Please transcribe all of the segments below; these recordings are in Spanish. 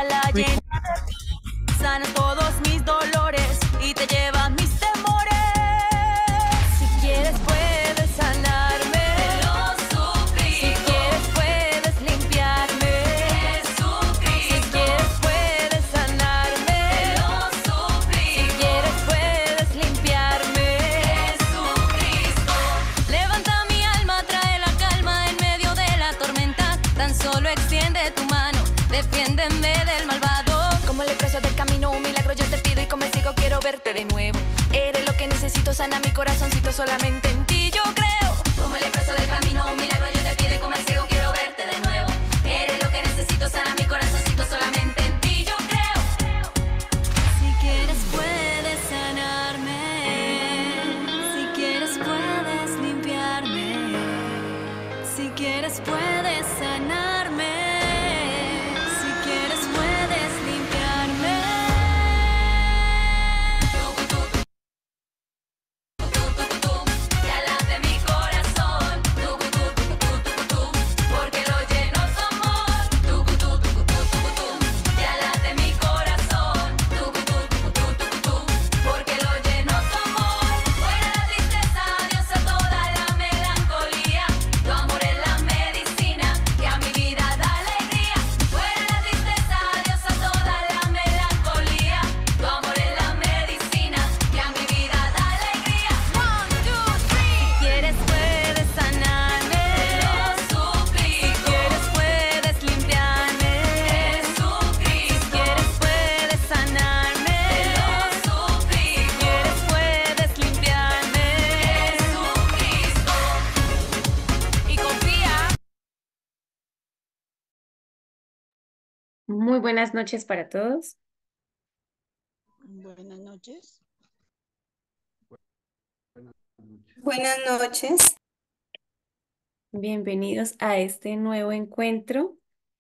toda la llena de ti. Sanas todos mis dolores y te llevas mis temores. Si quieres puedes sanarme. Si quieres puedes limpiarme. Si quieres puedes sanarme. Si quieres puedes limpiarme. Levanta mi alma, trae la calma en medio de la tormenta. Tan solo extiende tu mano, defiéndeme del malvado. Como el leproso del camino, un milagro yo te pido y como el ciego quiero verte de nuevo. Eres lo que necesito, sana mi corazoncito, solamente en ti yo creo. Como el leproso del camino, un milagro yo te pido y como el ciego quiero verte de nuevo. Eres lo que necesito, sana mi corazoncito, solamente en ti yo creo. Si quieres puedes sanarme. Si quieres puedes limpiarme. Si quieres puedes sanarme. Si quieres puedes limpiarme. Ya late mi corazón. Porque lo lleno su amor. Ya late mi corazón. Porque lo lleno su amor. Fuera la tristeza, adiós a toda la melancolía. Tu amor es la medicina que a mi vida da alegría. Fuera la tristeza, adiós a toda la melancolía. Tu amor es la medicina que a mi vida da alegría. 1, 2, 3. Si quieres puedes sanarme. Si quieres puedes limpiarme. Si quieres puedes sanarme. Si quieres puedes limpiarme. Y confía. Muy buenas noches para todos. Buenas noches. Buenas noches. Bienvenidos a este nuevo encuentro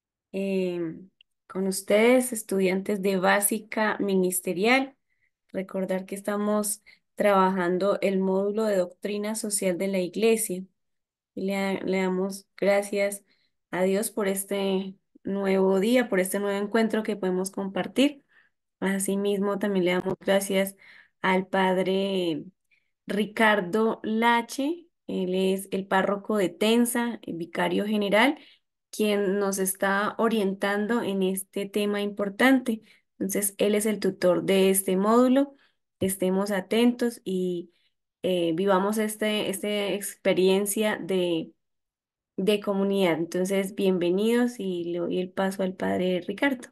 con ustedes, estudiantes de Básica Ministerial. Recordar que estamos trabajando el módulo de Doctrina Social de la Iglesia. Y le damos gracias a Dios por este nuevo día, por este nuevo encuentro que podemos compartir. Asimismo, también le damos gracias al Padre Ricardo Lache, él es el párroco de Tensa, el vicario general, quien nos está orientando en este tema importante. Entonces, él es el tutor de este módulo. Estemos atentos y vivamos esta experiencia de comunidad. Entonces, bienvenidos y le doy el paso al Padre Ricardo.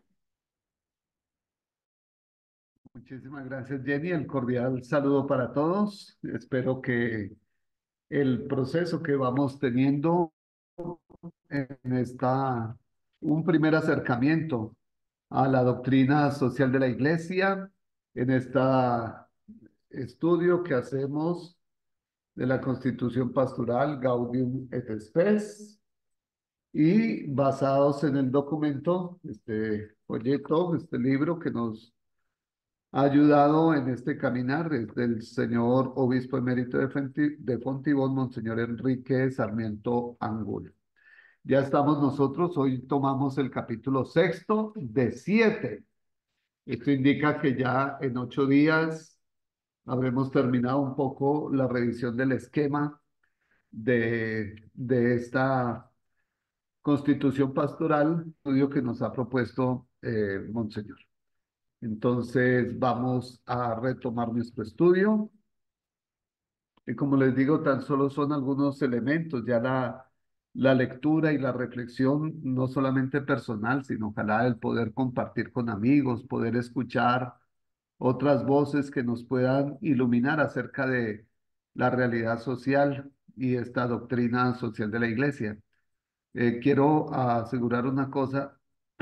Muchísimas gracias, Jenny. El cordial saludo para todos. Espero que el proceso que vamos teniendo en un primer acercamiento a la doctrina social de la Iglesia, en este estudio que hacemos de la Constitución Pastoral Gaudium et Spes, y basados en el documento, este folleto, este libro que nos ha ayudado en este caminar desde el señor obispo emérito de Fontibón, Monseñor Enrique Sarmiento Angulo. Ya estamos nosotros, hoy tomamos el capítulo 6 de 7. Esto indica que ya en 8 días habremos terminado un poco la revisión del esquema de esta constitución pastoral, estudio que nos ha propuesto Monseñor. Entonces vamos a retomar nuestro estudio. Y como les digo, tan solo son algunos elementos, ya la lectura y la reflexión, no solamente personal, sino ojalá el poder compartir con amigos, poder escuchar otras voces que nos puedan iluminar acerca de la realidad social y esta doctrina social de la Iglesia. Quiero asegurar una cosa,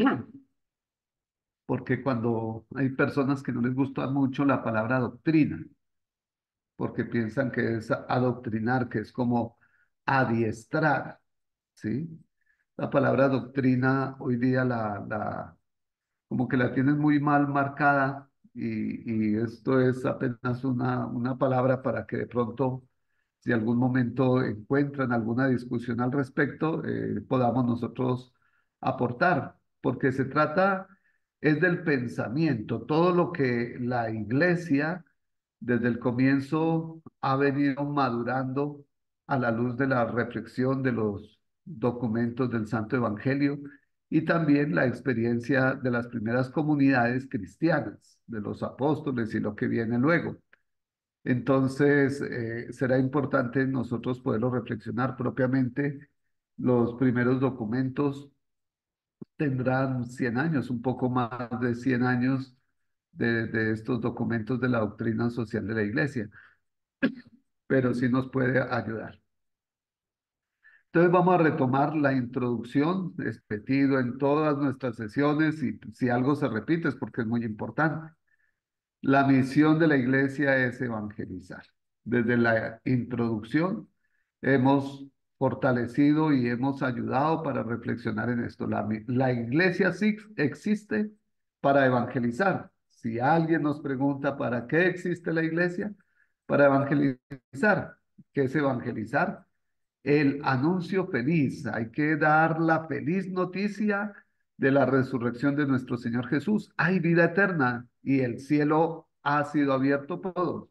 porque cuando hay personas que no les gusta mucho la palabra doctrina, porque piensan que es adoctrinar, que es como adiestrar, ¿sí? La palabra doctrina hoy día como que la tienen muy mal marcada y esto es apenas una palabra para que de pronto, si algún momento encuentran alguna discusión al respecto, podamos nosotros aportar, porque se trata es del pensamiento. Todo lo que la iglesia desde el comienzo ha venido madurando a la luz de la reflexión de los documentos del Santo Evangelio y también la experiencia de las primeras comunidades cristianas, de los apóstoles y lo que viene luego. Entonces, será importante nosotros poderlo reflexionar propiamente. Los primeros documentos tendrán 100 años, un poco más de 100 años de estos documentos de la doctrina social de la Iglesia, pero sí nos puede ayudar. Entonces vamos a retomar la introducción, es repetido en todas nuestras sesiones y si algo se repite es porque es muy importante. La misión de la iglesia es evangelizar. Desde la introducción hemos fortalecido y hemos ayudado para reflexionar en esto. La iglesia sí existe para evangelizar. Si alguien nos pregunta para qué existe la iglesia, para evangelizar. ¿Qué es evangelizar? El anuncio feliz. Hay que dar la feliz noticia de la resurrección de nuestro Señor Jesús. Hay vida eterna y el cielo ha sido abierto por todos.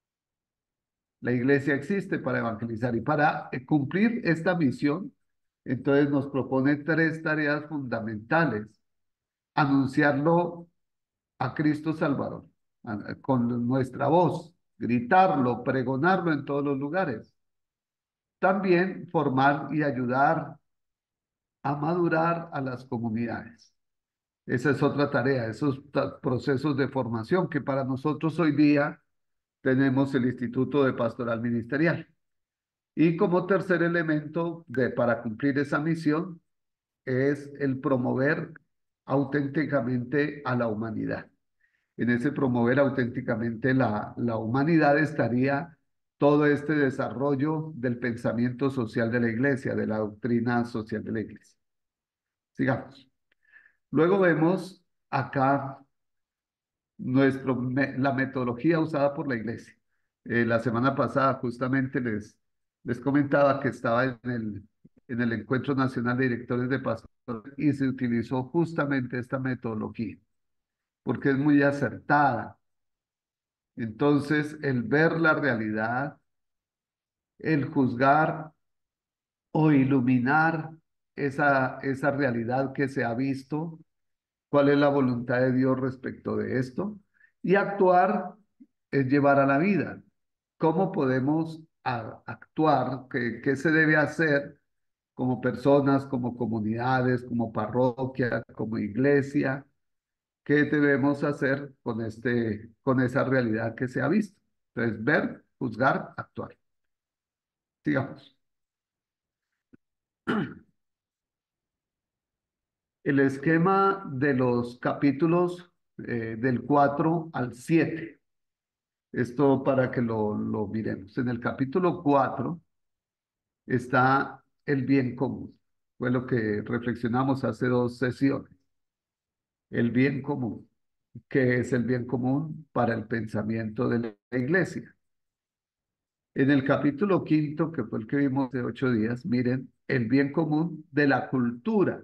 La iglesia existe para evangelizar y para cumplir esta misión, entonces nos propone tres tareas fundamentales. Anunciarlo a Cristo Salvador, con nuestra voz, gritarlo, pregonarlo en todos los lugares. También formar y ayudar a madurar a las comunidades. Esa es otra tarea, esos procesos de formación que para nosotros hoy día tenemos el Instituto de Pastoral Ministerial. Y como tercer elemento para cumplir esa misión es el promover auténticamente a la humanidad. En ese promover auténticamente la humanidad estaría todo este desarrollo del pensamiento social de la iglesia, de la doctrina social de la iglesia. Sigamos. Luego vemos acá la metodología usada por la iglesia. La semana pasada justamente les comentaba que estaba en el Encuentro Nacional de Directores de Pastores y se utilizó justamente esta metodología porque es muy acertada. Entonces, el ver la realidad, el juzgar o iluminar esa realidad que se ha visto, cuál es la voluntad de Dios respecto de esto, y actuar es llevar a la vida. ¿Cómo podemos actuar? ¿Qué se debe hacer como personas, como comunidades, como parroquia, como iglesia? ¿Qué debemos hacer con esa realidad que se ha visto? Entonces, ver, juzgar, actuar. Sigamos. El esquema de los capítulos del 4 al 7. Esto para que lo miremos. En el capítulo 4 está el bien común. Fue lo que reflexionamos hace 2 sesiones. El bien común. ¿Qué es el bien común para el pensamiento de la iglesia? En el capítulo 5, que fue el que vimos hace 8 días, miren, el bien común de la cultura.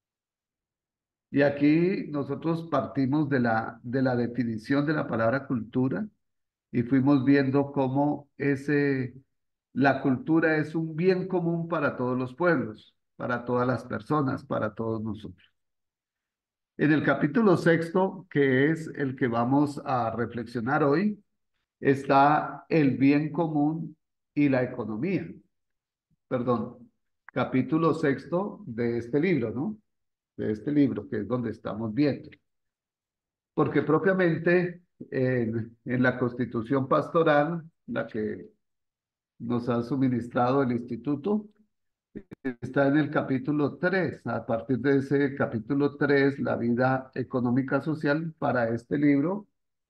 Y aquí nosotros partimos de la definición de la palabra cultura y fuimos viendo cómo la cultura es un bien común para todos los pueblos, para todas las personas, para todos nosotros. En el capítulo 6, que es el que vamos a reflexionar hoy, está el bien común y la economía. Perdón, capítulo 6 de este libro, ¿no? De este libro, que es donde estamos viendo. Porque propiamente en la Constitución Pastoral, la que nos ha suministrado el Instituto, está en el capítulo 3. A partir de ese capítulo 3, la vida económica social para este libro,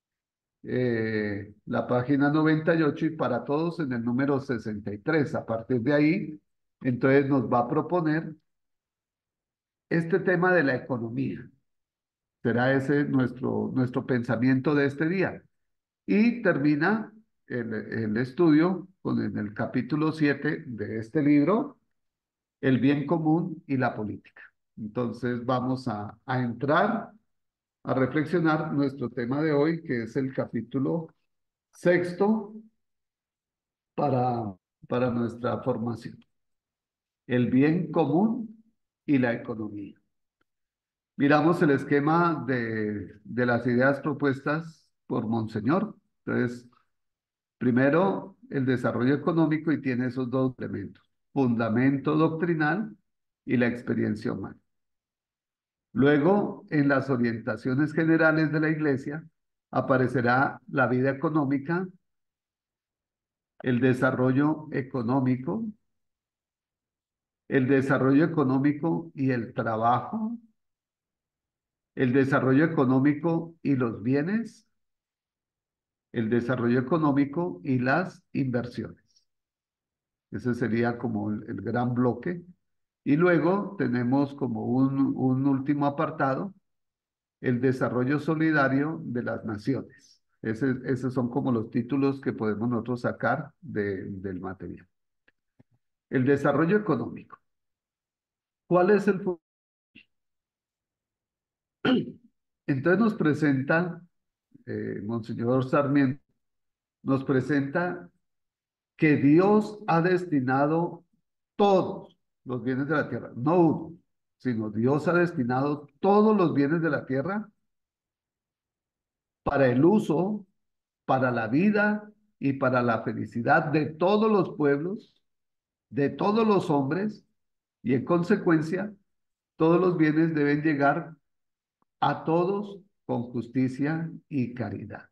la página 98 y para todos en el número 63. A partir de ahí, entonces nos va a proponer este tema de la economía. Será ese nuestro pensamiento de este día. Y termina el estudio en el capítulo 7 de este libro, el bien común y la política. Entonces vamos a entrar a reflexionar nuestro tema de hoy, que es el capítulo sexto para, para nuestra formación, el bien común y la economía. Miramos el esquema de las ideas propuestas por Monseñor. Entonces, primero, el desarrollo económico y tiene esos dos elementos, fundamento doctrinal y la experiencia humana. Luego, en las orientaciones generales de la Iglesia, aparecerá la vida económica, el desarrollo económico y el trabajo, el desarrollo económico y los bienes, el desarrollo económico y las inversiones. Ese sería como el gran bloque. Y luego tenemos como un último apartado, el desarrollo solidario de las naciones. Esos son como los títulos que podemos nosotros sacar del material. El desarrollo económico. ¿Cuál es el fu- Entonces nos presenta, Monseñor Sarmiento, nos presenta que Dios ha destinado todos los bienes de la tierra, no uno, sino Dios ha destinado todos los bienes de la tierra para el uso, para la vida y para la felicidad de todos los pueblos, de todos los hombres, y en consecuencia, todos los bienes deben llegar a todos con justicia y caridad.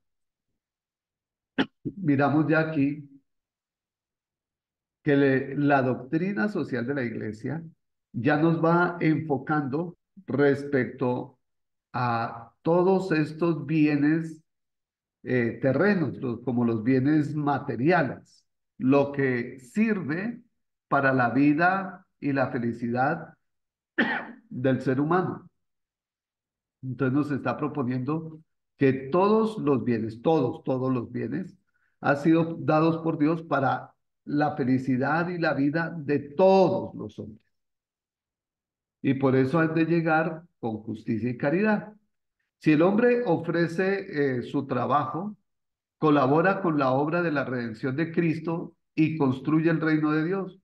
Miramos ya aquí que la doctrina social de la Iglesia ya nos va enfocando respecto a todos estos bienes terrenos, como los bienes materiales, lo que sirve para la vida y la felicidad del ser humano. Entonces nos está proponiendo que todos los bienes, todos los bienes, han sido dados por Dios para la felicidad y la vida de todos los hombres. Y por eso han de llegar con justicia y caridad. Si el hombre ofrece su trabajo, colabora con la obra de la redención de Cristo y construye el reino de Dios.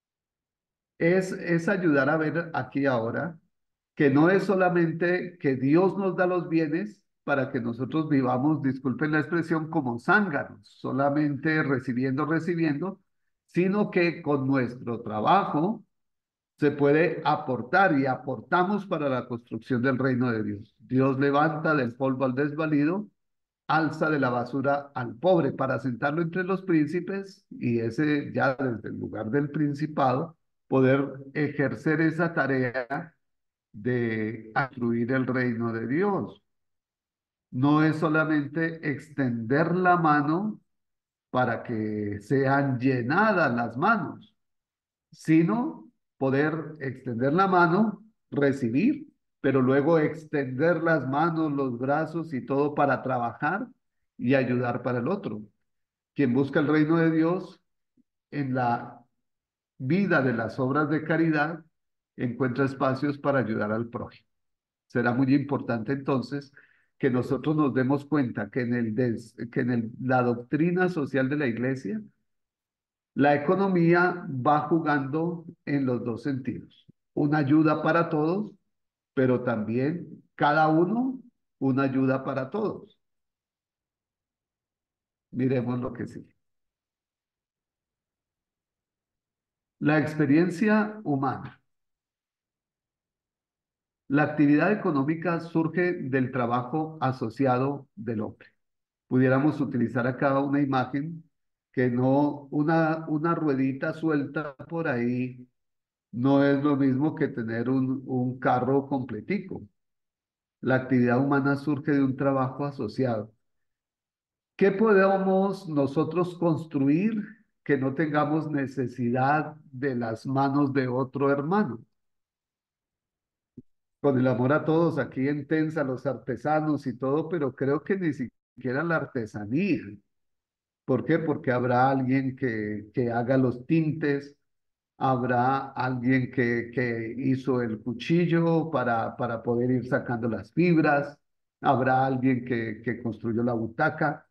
Es ayudar a ver aquí ahora que no es solamente que Dios nos da los bienes para que nosotros vivamos, disculpen la expresión, como zánganos, solamente recibiendo, recibiendo, sino que con nuestro trabajo se puede aportar y aportamos para la construcción del reino de Dios. Dios levanta del polvo al desvalido, alza de la basura al pobre para sentarlo entre los príncipes y ese ya desde el lugar del principado poder ejercer esa tarea de construir el reino de Dios. No es solamente extender la mano para que sean llenadas las manos, sino poder extender la mano, recibir, pero luego extender las manos, los brazos y todo para trabajar y ayudar para el otro. Quien busca el reino de Dios en la vida de las obras de caridad encuentra espacios para ayudar al prójimo. Será muy importante entonces que nosotros nos demos cuenta que la doctrina social de la iglesia, la economía va jugando en los dos sentidos. Una ayuda para todos, pero también cada uno una ayuda para todos. Miremos lo que sigue. La experiencia humana. La actividad económica surge del trabajo asociado del hombre. Pudiéramos utilizar acá una imagen que no, una ruedita suelta por ahí no es lo mismo que tener un carro completico. La actividad humana surge de un trabajo asociado. ¿Qué podemos nosotros construir que no tengamos necesidad de las manos de otro hermano? Con el amor a todos, aquí en Tensa, los artesanos y todo, pero creo que ni siquiera la artesanía. ¿Por qué? Porque habrá alguien que haga los tintes, habrá alguien que hizo el cuchillo para poder ir sacando las fibras, habrá alguien que construyó la butaca.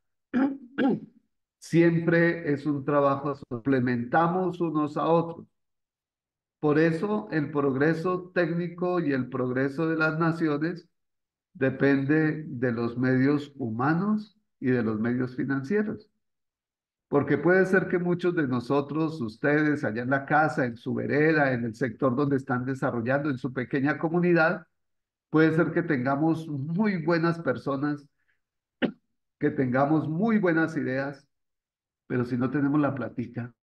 Siempre es un trabajo, complementamos unos a otros. Por eso el progreso técnico y el progreso de las naciones depende de los medios humanos y de los medios financieros. Porque puede ser que muchos de nosotros, ustedes allá en la casa, en su vereda, en el sector donde están desarrollando, en su pequeña comunidad, puede ser que tengamos muy buenas personas, que tengamos muy buenas ideas, pero si no tenemos la plática,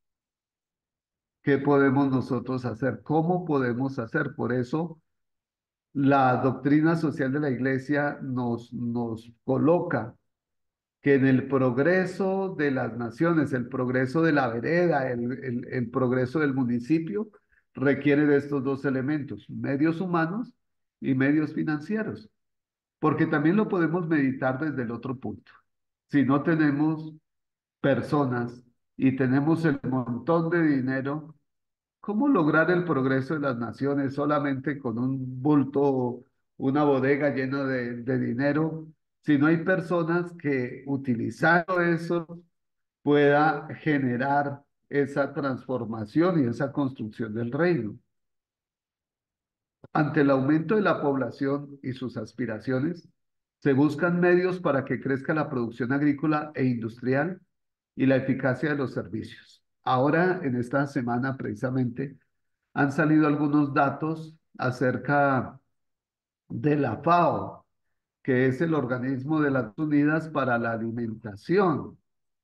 ¿qué podemos nosotros hacer? ¿Cómo podemos hacer? Por eso la doctrina social de la iglesia nos coloca que en el progreso de las naciones, el progreso de la vereda, el progreso del municipio, requiere de estos dos elementos, medios humanos y medios financieros, porque también lo podemos meditar desde el otro punto. Si no tenemos personas y tenemos el montón de dinero, ¿cómo lograr el progreso de las naciones solamente con un bulto, una bodega llena de dinero, si no hay personas que utilizando eso pueda generar esa transformación y esa construcción del reino? Ante el aumento de la población y sus aspiraciones, se buscan medios para que crezca la producción agrícola e industrial y la eficacia de los servicios. Ahora, en esta semana precisamente, han salido algunos datos acerca de la FAO, que es el organismo de las Unidas para la Alimentación.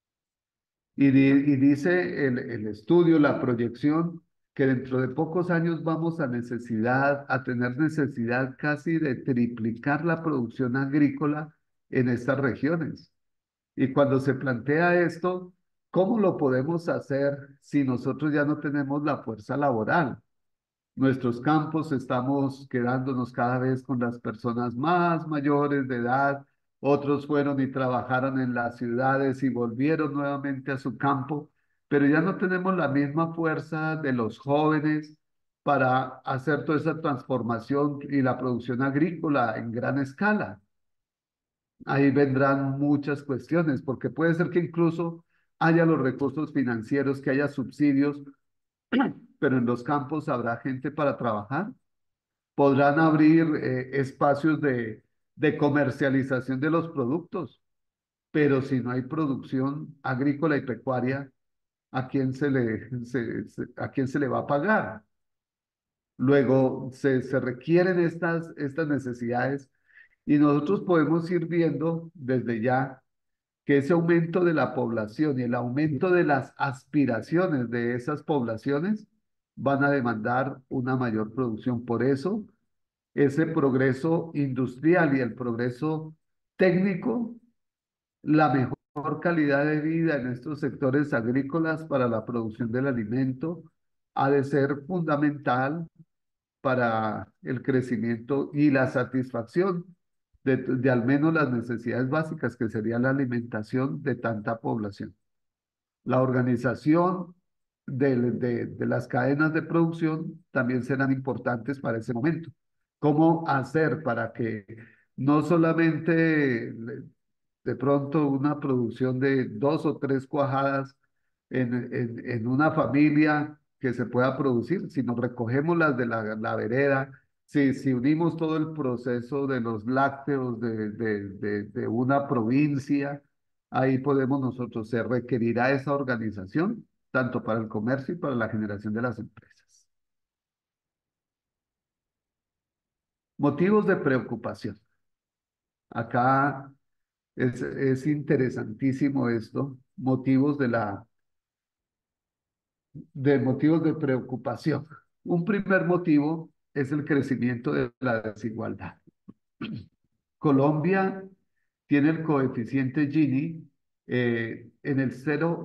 Y dice el estudio, la proyección, que dentro de pocos años vamos a tener necesidad casi de triplicar la producción agrícola en estas regiones. Y cuando se plantea esto, ¿cómo lo podemos hacer si nosotros ya no tenemos la fuerza laboral? Nuestros campos estamos quedándonos cada vez con las personas más mayores de edad. Otros fueron y trabajaron en las ciudades y volvieron nuevamente a su campo, pero ya no tenemos la misma fuerza de los jóvenes para hacer toda esa transformación y la producción agrícola en gran escala. Ahí vendrán muchas cuestiones, porque puede ser que incluso haya los recursos financieros, que haya subsidios, pero en los campos habrá gente para trabajar. Podrán abrir espacios de comercialización de los productos, pero si no hay producción agrícola y pecuaria, ¿a quién a quién se le va a pagar? Luego se requieren estas necesidades y nosotros podemos ir viendo desde ya que ese aumento de la población y el aumento de las aspiraciones de esas poblaciones van a demandar una mayor producción. Por eso, ese progreso industrial y el progreso técnico, la mejor calidad de vida en estos sectores agrícolas para la producción del alimento ha de ser fundamental para el crecimiento y la satisfacción de al menos las necesidades básicas, que sería la alimentación de tanta población. La organización de las cadenas de producción también serán importantes para ese momento. ¿Cómo hacer para que no solamente de pronto una producción de 2 o 3 cuajadas en una familia que se pueda producir, si nos recogemos las de la vereda, si unimos todo el proceso de los lácteos de una provincia, ahí podemos nosotros, se requerirá esa organización, tanto para el comercio y para la generación de las empresas. Motivos de preocupación. Acá es interesantísimo esto, motivos de preocupación. Un primer motivo es el crecimiento de la desigualdad. Colombia tiene el coeficiente Gini en el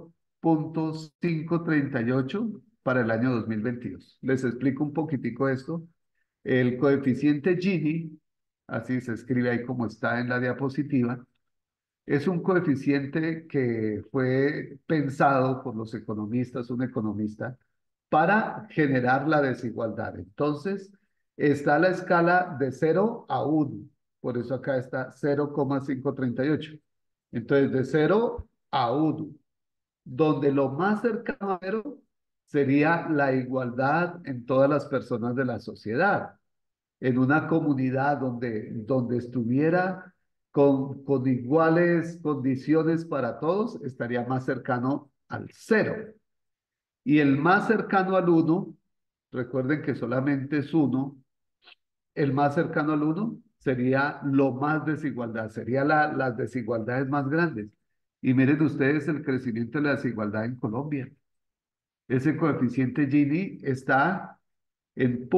0,538 para el año 2022. Les explico un poquitico esto. El coeficiente Gini, así se escribe ahí como está en la diapositiva, es un coeficiente que fue pensado por los economistas, un economista, para generar la desigualdad. Entonces, está la escala de 0 a 1. por eso acá está 0,538. Entonces, de 0 a 1, donde lo más cercano a 0 sería la igualdad en todas las personas de la sociedad, en una comunidad donde estuviera con iguales condiciones para todos, estaría más cercano al 0. Y el más cercano al 1, recuerden que solamente es 1, el más cercano al 1 sería lo más desigualdad, sería las desigualdades más grandes. Y miren ustedes el crecimiento de la desigualdad en Colombia. Ese coeficiente Gini está en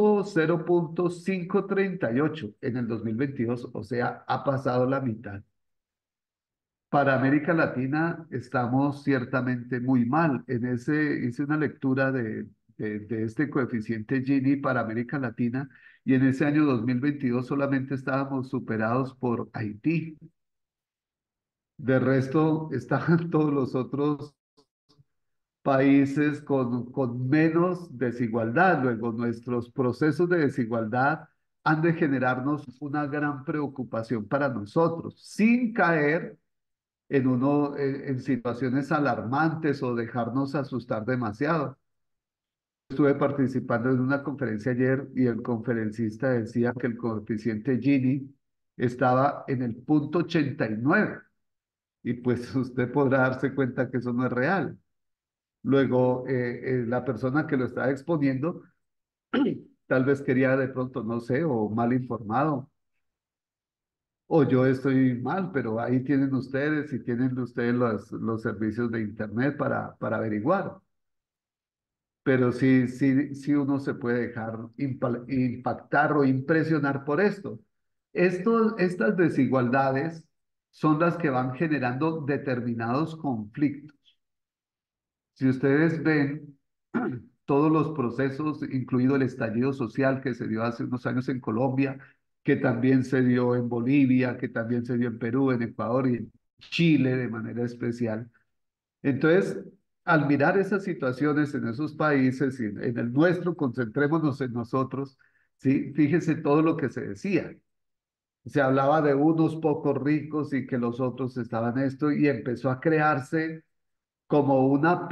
0,538 en el 2022, o sea, ha pasado la mitad. Para América Latina estamos ciertamente muy mal. Hice una lectura de este coeficiente Gini para América Latina y en ese año 2022 solamente estábamos superados por Haití. De resto, estaban todos los otros países con menos desigualdad. Luego, nuestros procesos de desigualdad han de generarnos una gran preocupación para nosotros, sin caer en situaciones alarmantes o dejarnos asustar demasiado. Estuve participando en una conferencia ayer y el conferencista decía que el coeficiente Gini estaba en el punto 89 y pues usted podrá darse cuenta que eso no es real. Luego, la persona que lo estaba exponiendo tal vez quería de pronto, no sé, o mal informado, o yo estoy mal, pero ahí tienen ustedes y tienen ustedes los servicios de Internet para averiguar. Pero sí, sí, sí uno se puede dejar impactar o impresionar por esto. Estas desigualdades son las que van generando determinados conflictos. Si ustedes ven todos los procesos, incluido el estallido social que se dio hace unos años en Colombia, que también se dio en Bolivia, que también se dio en Perú, en Ecuador y en Chile de manera especial. Entonces, al mirar esas situaciones en esos países y en el nuestro, concentrémonos en nosotros, ¿sí? Fíjese todo lo que se decía. Se hablaba de unos pocos ricos y que los otros estaban esto y empezó a crearse como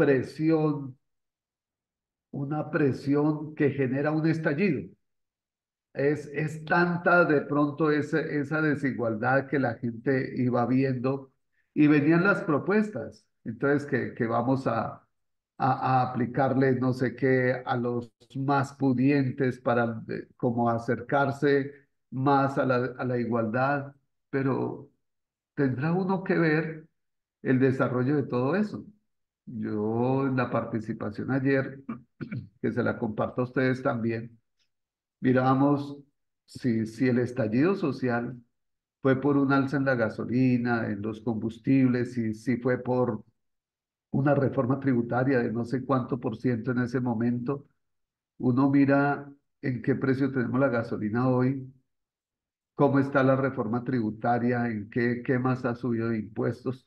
una presión que genera un estallido. Es tanta de pronto esa desigualdad que la gente iba viendo y venían las propuestas. Entonces, que vamos a aplicarle no sé qué a los más pudientes para como acercarse más a la igualdad, pero tendrá uno que ver el desarrollo de todo eso. Yo en la participación ayer, que se la comparto a ustedes también, mirábamos si el estallido social fue por un alza en la gasolina, en los combustibles, si fue por una reforma tributaria de no sé cuánto por ciento en ese momento. Uno mira en qué precio tenemos la gasolina hoy, cómo está la reforma tributaria, en qué más ha subido de impuestos.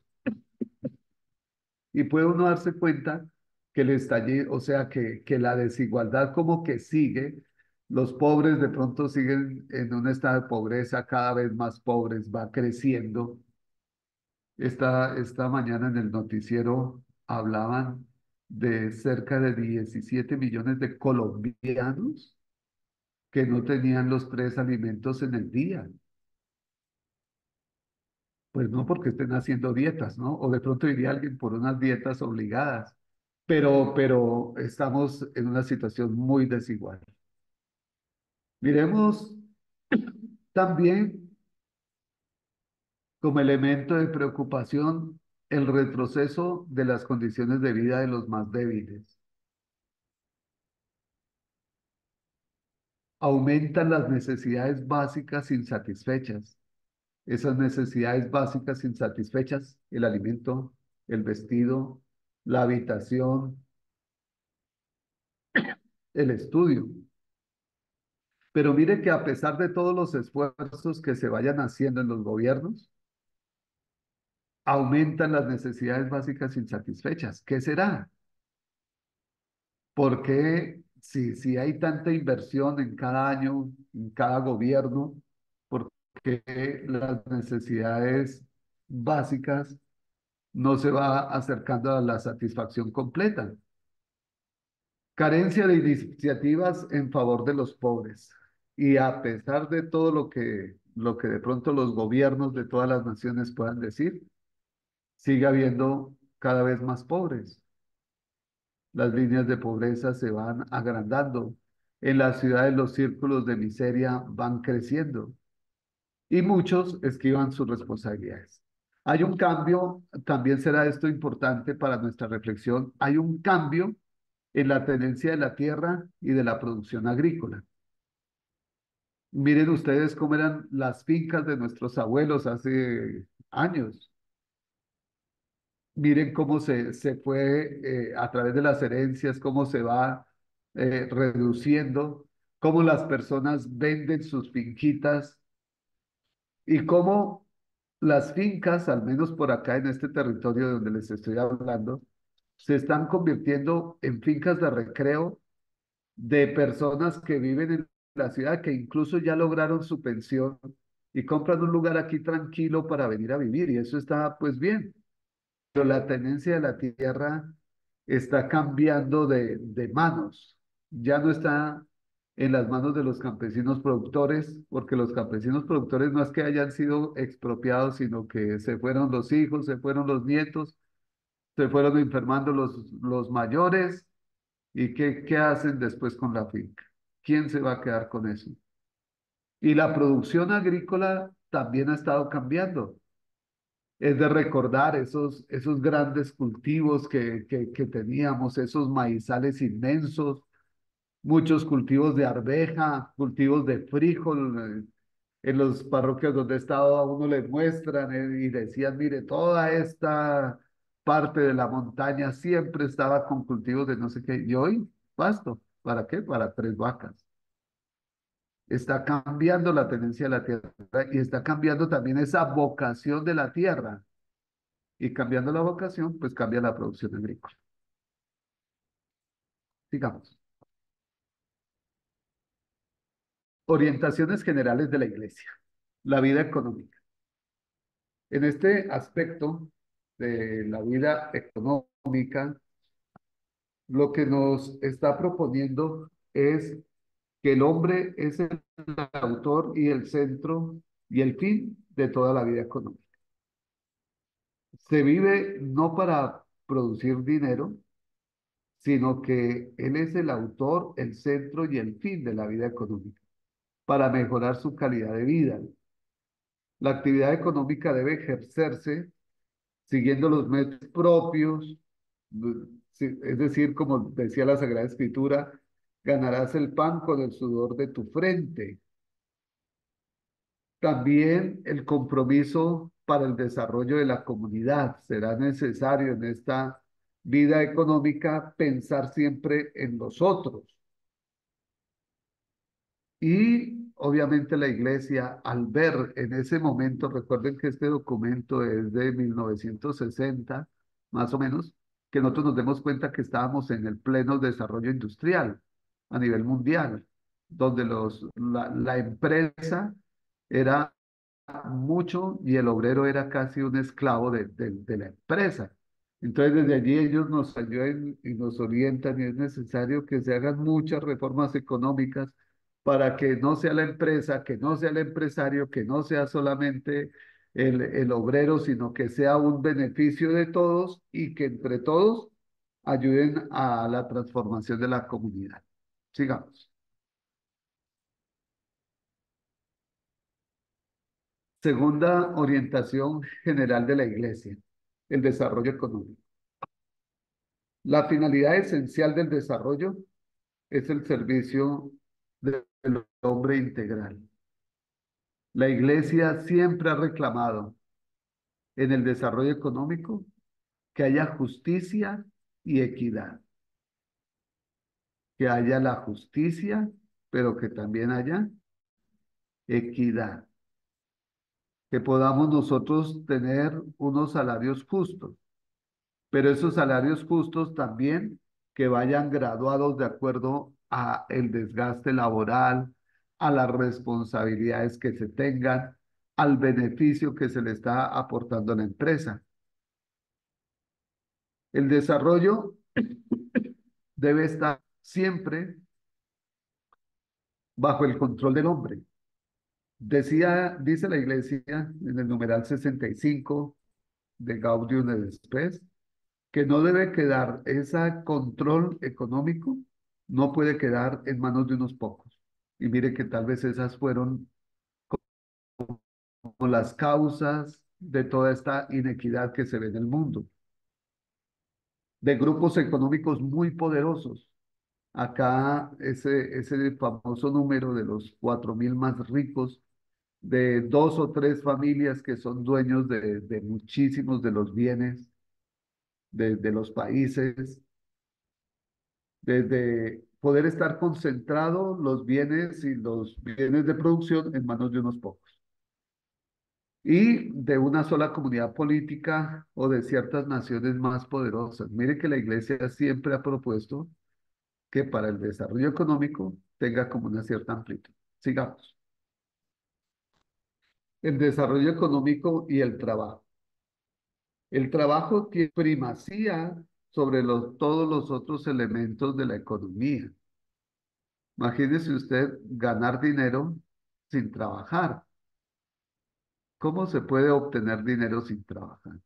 Y puede uno darse cuenta que el estallido, o sea, que la desigualdad como que sigue, los pobres de pronto siguen en un estado de pobreza, cada vez más pobres, va creciendo. Esta mañana en el noticiero hablaban de cerca de 17 millones de colombianos que no tenían los 3 alimentos en el día. Pues no porque estén haciendo dietas, ¿no? O de pronto iría alguien por unas dietas obligadas, pero estamos en una situación muy desigual. Miremos también como elemento de preocupación el retroceso de las condiciones de vida de los más débiles. Aumentan las necesidades básicas insatisfechas. Esas necesidades básicas insatisfechas, el alimento, el vestido, la habitación, el estudio. Pero mire que a pesar de todos los esfuerzos que se vayan haciendo en los gobiernos, aumentan las necesidades básicas insatisfechas. ¿Qué será? ¿Por qué si hay tanta inversión en cada año, en cada gobierno, por que las necesidades básicas no se va acercando a la satisfacción completa. Carencia de iniciativas en favor de los pobres. Y a pesar de todo lo que de pronto los gobiernos de todas las naciones puedan decir, sigue habiendo cada vez más pobres. Las líneas de pobreza se van agrandando. En las ciudades los círculos de miseria van creciendo y muchos esquivan sus responsabilidades. Hay un cambio, también será esto importante para nuestra reflexión, hay un cambio en la tenencia de la tierra y de la producción agrícola. Miren ustedes cómo eran las fincas de nuestros abuelos hace años. Miren cómo se fue a través de las herencias, cómo se va reduciendo, cómo las personas venden sus finquitas y cómo las fincas, al menos por acá en este territorio donde les estoy hablando, se están convirtiendo en fincas de recreo de personas que viven en la ciudad, que incluso ya lograron su pensión y compran un lugar aquí tranquilo para venir a vivir, y eso está pues bien. Pero la tenencia de la tierra está cambiando de manos. Ya no está en las manos de los campesinos productores, porque los campesinos productores no es que hayan sido expropiados, sino que se fueron los hijos, se fueron los nietos, se fueron enfermando los mayores. ¿Y qué hacen después con la finca? ¿Quién se va a quedar con eso? Y la producción agrícola también ha estado cambiando. Es de recordar esos grandes cultivos que teníamos, esos maizales inmensos, muchos cultivos de arveja, cultivos de frijol. En los parroquias donde he estado a uno le muestran y decían, mire, toda esta parte de la montaña siempre estaba con cultivos de no sé qué. Y hoy, pasto, ¿para qué? Para tres vacas. Está cambiando la tenencia de la tierra y está cambiando también esa vocación de la tierra. Y cambiando la vocación, pues cambia la producción agrícola. Sigamos. Orientaciones generales de la iglesia. La vida económica. En este aspecto de la vida económica, lo que nos está proponiendo es que el hombre es el autor y el centro y el fin de toda la vida económica. Se vive no para producir dinero, sino que él es el autor, el centro y el fin de la vida económica, para mejorar su calidad de vida. La actividad económica debe ejercerse siguiendo los métodos propios, es decir, como decía la Sagrada Escritura, ganarás el pan con el sudor de tu frente. También el compromiso para el desarrollo de la comunidad. Será necesario en esta vida económica pensar siempre en los otros. Y obviamente la iglesia, al ver en ese momento, recuerden que este documento es de 1960, más o menos, que nosotros nos demos cuenta que estábamos en el pleno desarrollo industrial a nivel mundial, donde la empresa era mucho y el obrero era casi un esclavo de la empresa. Entonces, desde allí ellos nos ayudan y nos orientan y es necesario que se hagan muchas reformas económicas para que no sea la empresa, que no sea el empresario, que no sea solamente el obrero, sino que sea un beneficio de todos y que entre todos ayuden a la transformación de la comunidad. Sigamos. Segunda orientación general de la Iglesia, el desarrollo económico. La finalidad esencial del desarrollo es el servicio del hombre integral. La Iglesia siempre ha reclamado en el desarrollo económico que haya justicia y equidad, que haya la justicia, pero que también haya equidad, que podamos nosotros tener unos salarios justos, pero esos salarios justos también que vayan graduados de acuerdo a el desgaste laboral, a las responsabilidades que se tengan, al beneficio que se le está aportando a la empresa. El desarrollo debe estar siempre bajo el control del hombre. Dice la Iglesia en el numeral 65 de Gaudium et Spes que no debe quedar ese control económico, no puede quedar en manos de unos pocos. Y mire que tal vez esas fueron como las causas de toda esta inequidad que se ve en el mundo, de grupos económicos muy poderosos. Acá ese famoso número de los 4.000 más ricos, de dos o tres familias que son dueños de muchísimos de los bienes de los países, desde poder estar concentrado los bienes y los bienes de producción en manos de unos pocos. Y de una sola comunidad política o de ciertas naciones más poderosas. Mire que la Iglesia siempre ha propuesto que para el desarrollo económico tenga como una cierta amplitud. Sigamos. El desarrollo económico y el trabajo. El trabajo tiene primacía sobre todos los otros elementos de la economía. Imagínese usted ganar dinero sin trabajar. ¿Cómo se puede obtener dinero sin trabajar?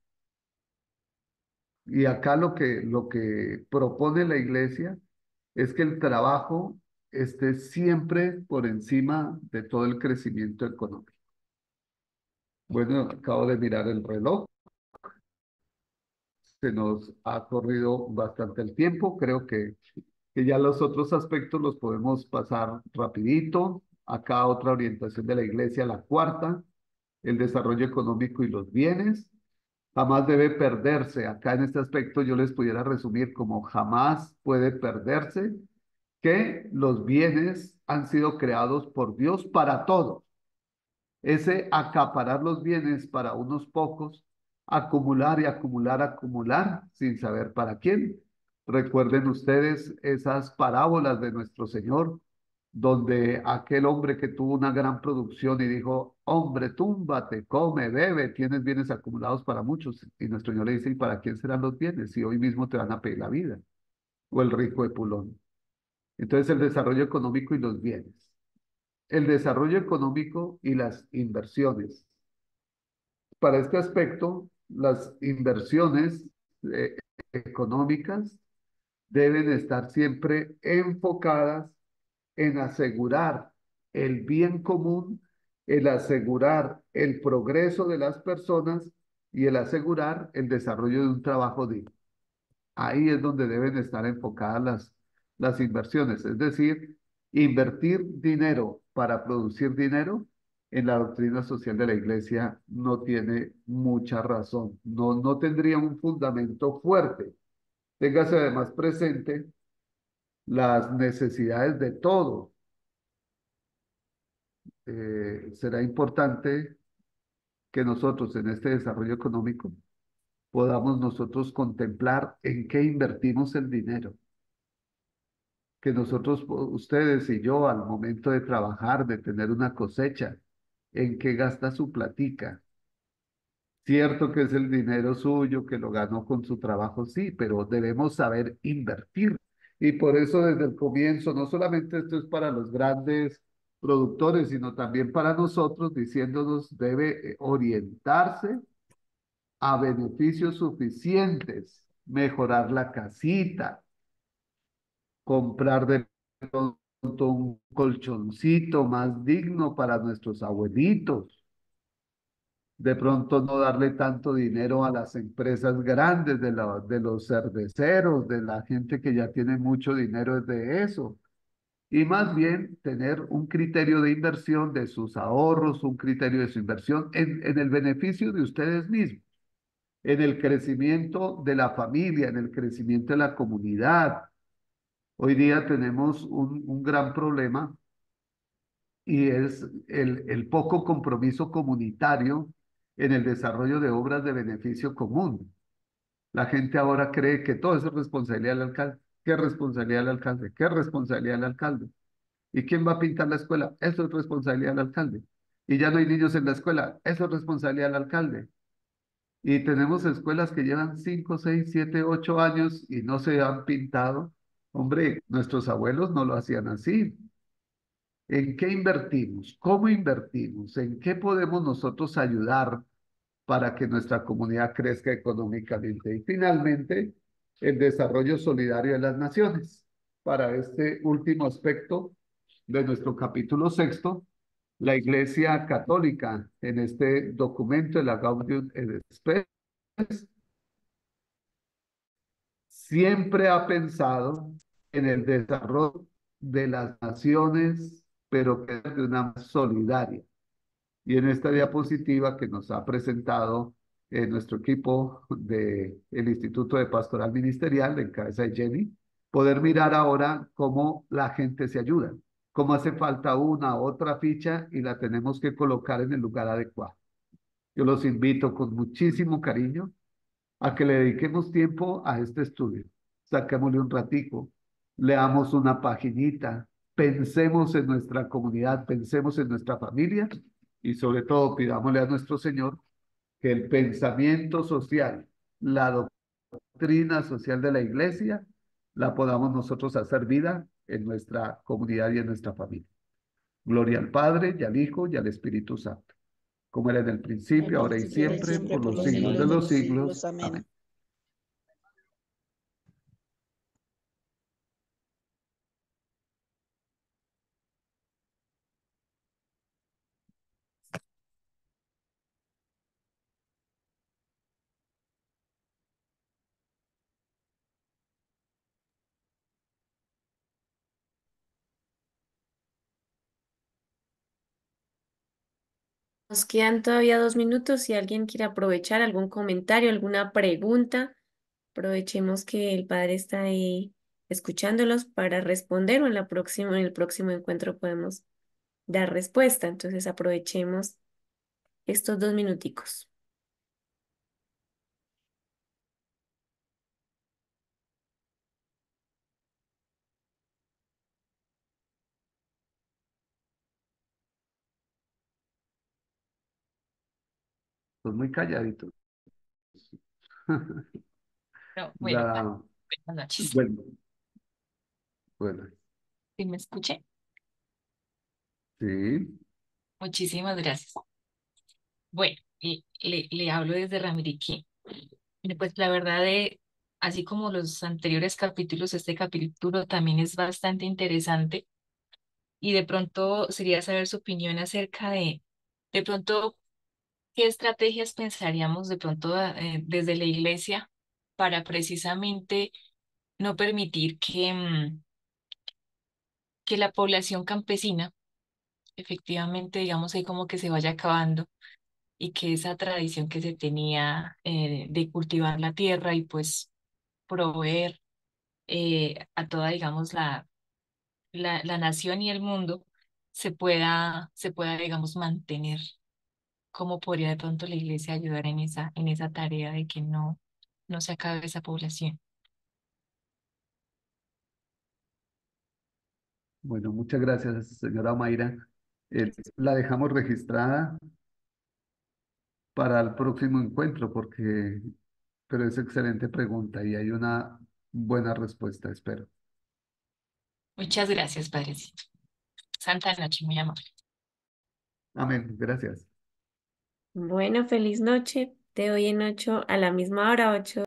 Y acá lo que propone la iglesia es que el trabajo esté siempre por encima de todo el crecimiento económico. Bueno, acabo de mirar el reloj. Se nos ha corrido bastante el tiempo. Creo que ya los otros aspectos los podemos pasar rapidito. Acá otra orientación de la iglesia, la cuarta, el desarrollo económico y los bienes. Jamás debe perderse. Acá en este aspecto yo les pudiera resumir como jamás puede perderse que los bienes han sido creados por Dios para todos. Ese acaparar los bienes para unos pocos, acumular y acumular, acumular, sin saber para quién. Recuerden ustedes esas parábolas de nuestro Señor, donde aquel hombre que tuvo una gran producción y dijo, hombre, túmbate, come, bebe, tienes bienes acumulados para muchos. Y nuestro Señor le dice, ¿y para quién serán los bienes? Si hoy mismo te van a pedir la vida. O el rico de Pulón. Entonces el desarrollo económico y los bienes. El desarrollo económico y las inversiones. Para este aspecto, las inversiones eh, económicas deben estar siempre enfocadas en asegurar el bien común, el asegurar el progreso de las personas y el asegurar el desarrollo de un trabajo digno. Ahí es donde deben estar enfocadas las inversiones, es decir, invertir dinero para producir dinero en la doctrina social de la iglesia no tiene mucha razón, no tendría un fundamento fuerte. Téngase además presente las necesidades de todo. Será importante que nosotros en este desarrollo económico podamos nosotros contemplar en qué invertimos el dinero. Que nosotros, ustedes y yo, al momento de trabajar, de tener una cosecha, en qué gasta su platica. Cierto que es el dinero suyo, que lo ganó con su trabajo, sí, pero debemos saber invertir. Y por eso desde el comienzo, no solamente esto es para los grandes productores, sino también para nosotros, diciéndonos debe orientarse a beneficios suficientes, mejorar la casita, comprar de pronto un colchoncito más digno para nuestros abuelitos, de pronto no darle tanto dinero a las empresas grandes de los cerveceros, de la gente que ya tiene mucho dinero de eso, y más bien tener un criterio de inversión de sus ahorros, un criterio de su inversión en el beneficio de ustedes mismos, en el crecimiento de la familia, en el crecimiento de la comunidad. Hoy día tenemos un gran problema y es el poco compromiso comunitario en el desarrollo de obras de beneficio común. La gente ahora cree que todo eso es responsabilidad del alcalde. ¿Qué responsabilidad del alcalde? ¿Qué responsabilidad del alcalde? ¿Qué responsabilidad del alcalde? ¿Qué responsabilidad del alcalde? ¿Qué responsabilidad del alcalde? ¿Qué responsabilidad del alcalde? ¿Qué responsabilidad del alcalde? ¿Qué responsabilidad del alcalde? ¿Qué responsabilidad del alcalde? ¿Y quién va a pintar la escuela? Eso es responsabilidad del alcalde. y ya no hay niños en la escuela. Eso es responsabilidad del alcalde. Y tenemos escuelas que llevan 5, 6, 7, 8 años y no se han pintado. Hombre, nuestros abuelos no lo hacían así. ¿En qué invertimos? ¿Cómo invertimos? ¿En qué podemos nosotros ayudar para que nuestra comunidad crezca económicamente? Y finalmente, el desarrollo solidario de las naciones. Para este último aspecto de nuestro capítulo sexto, la Iglesia Católica, en este documento de la Gaudium et Spes, siempre ha pensado en el desarrollo de las naciones, pero que de una manera solidaria. Y en esta diapositiva que nos ha presentado nuestro equipo del Instituto de Pastoral Ministerial, en cabeza de Jenny, poder mirar ahora cómo la gente se ayuda, cómo hace falta una u otra ficha y la tenemos que colocar en el lugar adecuado. Yo los invito con muchísimo cariño a que le dediquemos tiempo a este estudio. Saquémosle un ratico, leamos una paginita, pensemos en nuestra comunidad, pensemos en nuestra familia y sobre todo pidámosle a nuestro Señor que el pensamiento social, la doctrina social de la iglesia, la podamos nosotros hacer vida en nuestra comunidad y en nuestra familia. Gloria al Padre, y al Hijo, y al Espíritu Santo, como era en el al principio, ahora y principio, ahora y siempre, siempre, por por los los siglos de siglos de los los siglos. siglos. Amén. Amén. Nos quedan todavía 2 minutos. Si alguien quiere aprovechar algún comentario, alguna pregunta, aprovechemos que el padre está ahí escuchándolos para responder o en el próximo encuentro podemos dar respuesta. Entonces aprovechemos estos 2 minuticos. Pues muy calladitos. No, bueno, La, buenas noches. bueno, bueno, ¿Sí me escuché? sí, Muchísimas gracias. Bueno, le hablo desde Ramiriquí. Pues la verdad, así como los anteriores capítulos, este capítulo también es bastante interesante y de pronto sería saber su opinión acerca de pronto, qué estrategias pensaríamos de pronto desde la iglesia para precisamente no permitir que la población campesina efectivamente, digamos, ahí como que se vaya acabando y que esa tradición que se tenía de cultivar la tierra y pues proveer a toda, digamos, la nación y el mundo se pueda, digamos, mantener. ¿Cómo podría de pronto la iglesia ayudar en esa tarea de que no se acabe esa población? bueno, muchas gracias, señora Mayra. La dejamos registrada para el próximo encuentro pero es excelente pregunta y hay una buena respuesta, espero. Muchas gracias, Padrecito. Santa noche, muy amable. Amén, gracias. Bueno, feliz noche. De hoy en 8 a la misma hora, 8.